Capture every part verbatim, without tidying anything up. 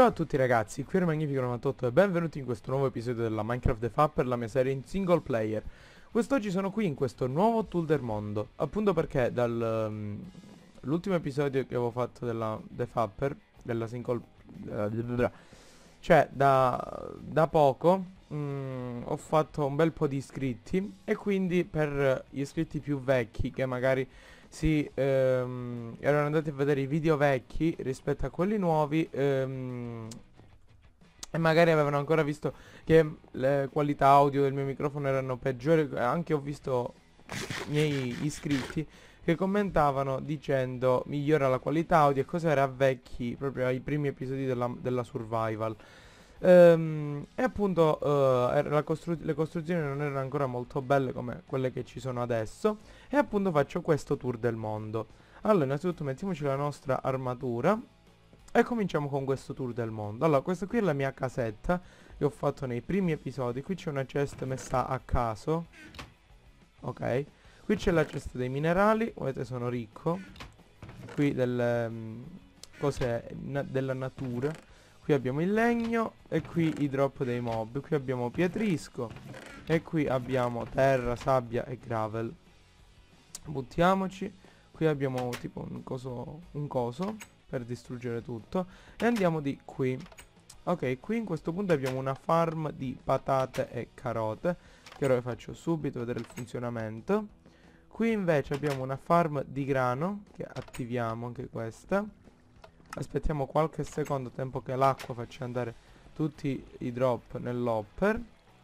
Ciao a tutti ragazzi, qui è il Magnifico novantotto e benvenuti in questo nuovo episodio della Minecraft The Fapper, la mia serie in single player. Quest'oggi sono qui in questo nuovo tool del mondo, appunto perché dall'ultimo episodio che avevo fatto della The Fapper, della single... Uh, cioè da, da poco mm, ho fatto un bel po' di iscritti e quindi per gli iscritti più vecchi che magari si ehm, erano andati a vedere i video vecchi rispetto a quelli nuovi ehm, e magari avevano ancora visto che le qualità audio del mio microfono erano peggiori. Anche ho visto i miei iscritti che commentavano dicendo migliora la qualità audio e cose era vecchi proprio ai primi episodi della, della survival. Ehm, e appunto eh, era la costru- le costruzioni non erano ancora molto belle come quelle che ci sono adesso. E appunto faccio questo tour del mondo. Allora innanzitutto mettiamoci la nostra armatura e cominciamo con questo tour del mondo. Allora questa qui è la mia casetta che ho fatto nei primi episodi. Qui c'è una chest messa a caso. Ok. Qui c'è la cesta dei minerali. Vedete, sono ricco. Qui delle um, cose na della natura. Qui abbiamo il legno e qui i drop dei mob. Qui abbiamo pietrisco e qui abbiamo terra, sabbia e gravel. Buttiamoci. Qui abbiamo tipo un coso, un coso per distruggere tutto. E andiamo di qui. Ok, qui in questo punto abbiamo una farm di patate e carote, che ora vi faccio subito vedere il funzionamento. Qui invece abbiamo una farm di grano, che attiviamo anche questa. Aspettiamo qualche secondo, tempo che l'acqua faccia andare tutti i drop nell'hopper.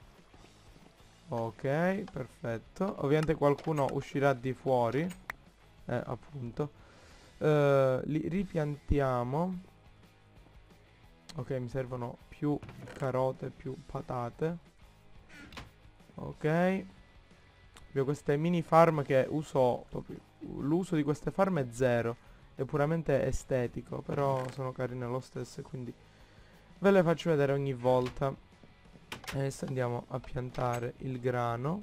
Ok, perfetto. Ovviamente qualcuno uscirà di fuori. Eh, appunto. Uh, li ripiantiamo. Ok, mi servono più carote, più patate. Ok. Abbiamo queste mini farm che uso proprio. L'uso di queste farm è zero. È puramente estetico, però sono carine lo stesso, quindi ve le faccio vedere ogni volta. E adesso andiamo a piantare il grano.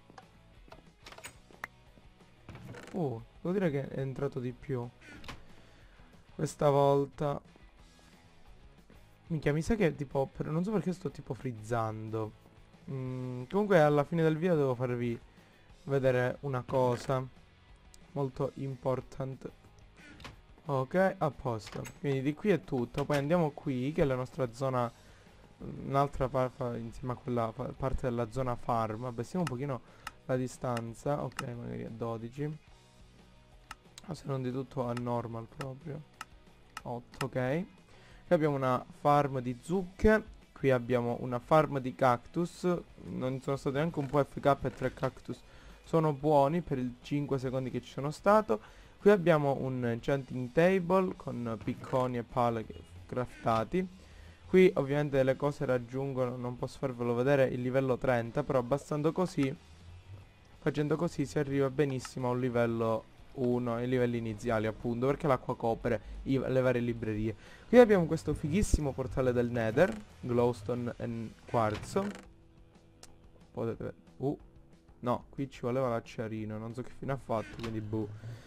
Uh, devo dire che è entrato di più questa volta. Minchia, mi sa che tipo per, non so perché sto tipo frizzando. mm, Comunque alla fine del video devo farvi vedere una cosa molto importante. Ok, a posto. Quindi di qui è tutto. Poi andiamo qui, che è la nostra zona, un'altra parte insieme a quella pa parte della zona farm. Abbessiamo un pochino la distanza. Ok, magari a dodici. O se non di tutto a normal proprio. otto, ok. Qui abbiamo una farm di zucche. Qui abbiamo una farm di cactus. Non sono stato neanche un po' F K e tre cactus sono buoni per i cinque secondi che ci sono stato. Qui abbiamo un enchanting table con picconi e pale craftati. Qui ovviamente le cose raggiungono, non posso farvelo vedere, il livello trenta, però bastando così, facendo così si arriva benissimo a un livello uno, ai livelli iniziali appunto, perché l'acqua copre i, le varie librerie. Qui abbiamo questo fighissimo portale del Nether, glowstone e quarzo. Potete vedere. Uh, no, qui ci voleva l'acciarino, non so che fine ha fatto, quindi boh.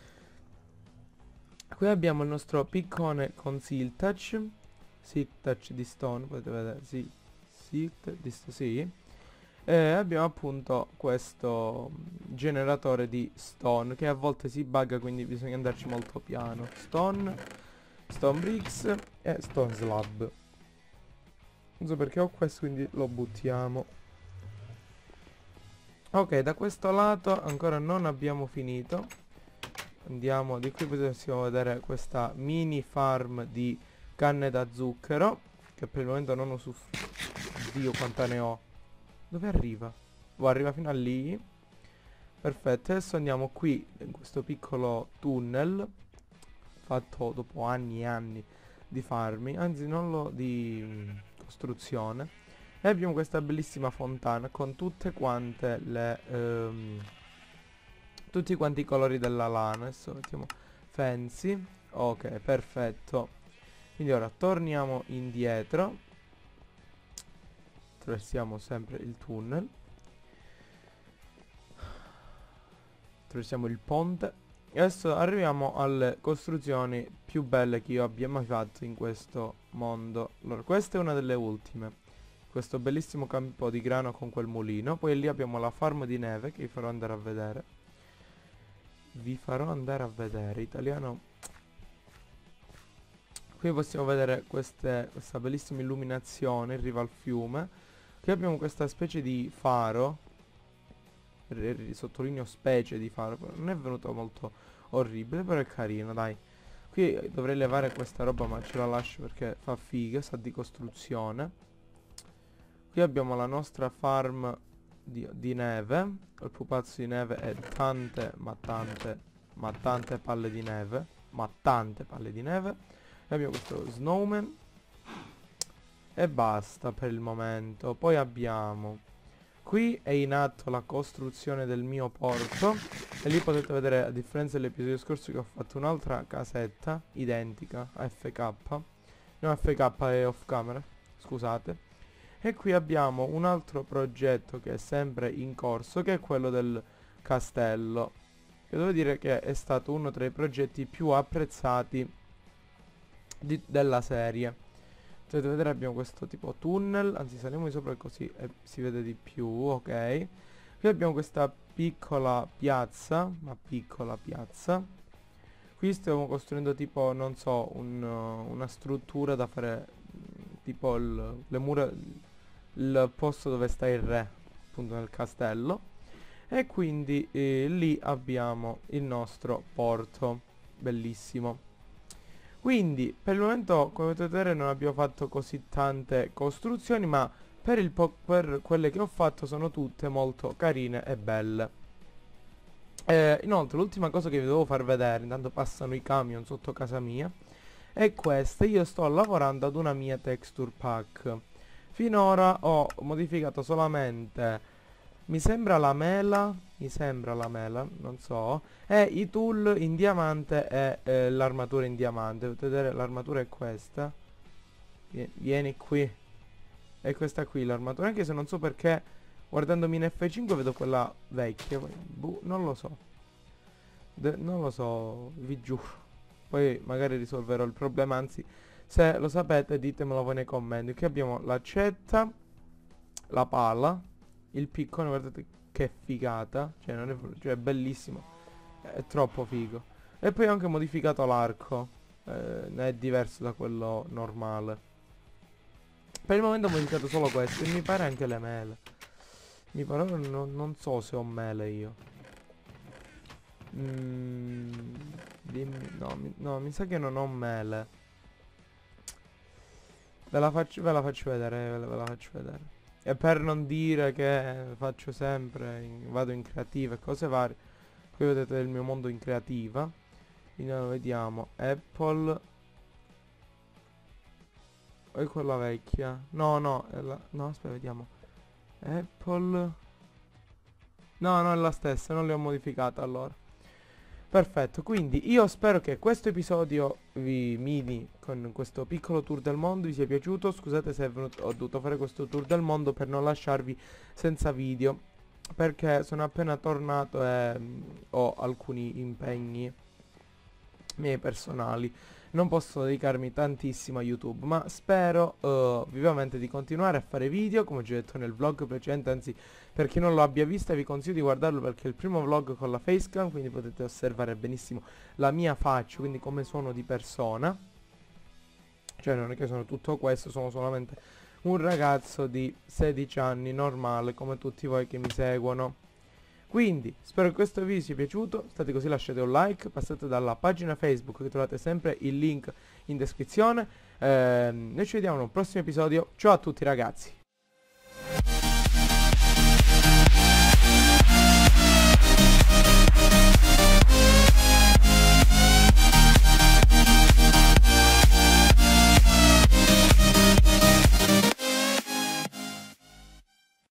Qui abbiamo il nostro piccone con Silk Touch. Silk Touch di stone, potete vedere, sì. Silk di stone, sì. E abbiamo appunto questo generatore di stone che a volte si bugga, quindi bisogna andarci molto piano. Stone, stone bricks e stone slab. Non so perché ho questo, quindi lo buttiamo. Ok, da questo lato ancora non abbiamo finito. Andiamo di qui, possiamo vedere questa mini farm di canne da zucchero, che per il momento non uso. Dio quanta ne ho. Dove arriva? Oh, arriva fino a lì. Perfetto, adesso andiamo qui in questo piccolo tunnel fatto dopo anni e anni di farming, anzi non lo di mh, costruzione. E abbiamo questa bellissima fontana con tutte quante le ehm, tutti quanti i colori della lana. Adesso mettiamo fancy. Ok, perfetto. Quindi ora torniamo indietro. Attraversiamo sempre il tunnel. Attraversiamo il ponte. E adesso arriviamo alle costruzioni più belle che io abbia mai fatto in questo mondo. Allora, questa è una delle ultime. Questo bellissimo campo di grano con quel mulino. Poi lì abbiamo la farm di neve che vi farò andare a vedere. Vi farò andare a vedere. Italiano. Qui possiamo vedere queste, questa bellissima illuminazione in riva al fiume. Qui abbiamo questa specie di faro. R sottolineo specie di faro. Non è venuto molto orribile, però è carino, dai. Qui dovrei levare questa roba, ma ce la lascio perché fa figa, sa di costruzione. Qui abbiamo la nostra farm di, di neve. Il pupazzo di neve e tante, ma tante, ma tante palle di neve. Ma tante palle di neve. E abbiamo questo snowman. E basta per il momento. Poi abbiamo... Qui è in atto la costruzione del mio porto. E lì potete vedere, a differenza dell'episodio scorso, che ho fatto un'altra casetta identica a F K. No, F K è off camera, scusate. E qui abbiamo un altro progetto che è sempre in corso, che è quello del castello, che devo dire che è stato uno tra i progetti più apprezzati di, della serie. Potete vedere, abbiamo questo tipo tunnel, anzi saliamo di sopra così eh, si vede di più, ok. Qui abbiamo questa piccola piazza, ma piccola piazza. Qui stiamo costruendo tipo, non so, un, uh, una struttura da fare, tipo il, le mura, il posto dove sta il re, appunto nel castello. E quindi eh, lì abbiamo il nostro porto, bellissimo. Quindi per il momento, come potete vedere, non abbiamo fatto così tante costruzioni, ma per, il po per quelle che ho fatto sono tutte molto carine e belle. Eh, inoltre l'ultima cosa che vi devo far vedere, intanto passano i camion sotto casa mia, è questa. Io sto lavorando ad una mia texture pack. Finora ho modificato solamente, mi sembra la mela, mi sembra la mela, non so, e i tool in diamante e eh, l'armatura in diamante. Potete vedere, l'armatura è questa. Vieni, vieni qui. E questa qui l'armatura, anche se non so perché, guardandomi in F cinque vedo quella vecchia. Buh, non lo so. De non lo so, vi giuro. Poi magari risolverò il problema, anzi, se lo sapete ditemelo voi nei commenti. Qui abbiamo l'accetta, la pala, il piccone, guardate che figata, cioè, non è, cioè è bellissimo, è troppo figo. E poi ho anche modificato l'arco, eh, è diverso da quello normale. Per il momento ho modificato solo questo e mi pare anche le mele. Mi pare, non, non so se ho mele io. Mm, dimmi, no, mi, no, mi sa che non ho mele. Ve la faccio, ve la faccio vedere, ve la, ve la faccio vedere. E per non dire che faccio sempre, in, vado in creativa e cose varie. Qui vedete il mio mondo in creativa. Quindi vediamo, Apple. E quella vecchia. No, no, è la, no, aspetta, vediamo. Apple. No, no, è la stessa, non le ho modificate allora. Perfetto, quindi io spero che questo episodio vi mini con questo piccolo tour del mondo vi sia piaciuto. Scusate se è venuto, ho dovuto fare questo tour del mondo per non lasciarvi senza video, perché sono appena tornato e mh, ho alcuni impegni miei personali. Non posso dedicarmi tantissimo a YouTube, ma spero uh, vivamente di continuare a fare video, come ho già detto nel vlog precedente. Anzi, per chi non lo abbia vista vi consiglio di guardarlo perché è il primo vlog con la facecam, quindi potete osservare benissimo la mia faccia, quindi come sono di persona. Cioè non è che sono tutto questo, sono solamente un ragazzo di sedici anni normale come tutti voi che mi seguono. Quindi spero che questo video vi sia piaciuto, state così, lasciate un like, passate dalla pagina Facebook che trovate sempre il link in descrizione. ehm, Noi ci vediamo in un prossimo episodio, ciao a tutti ragazzi.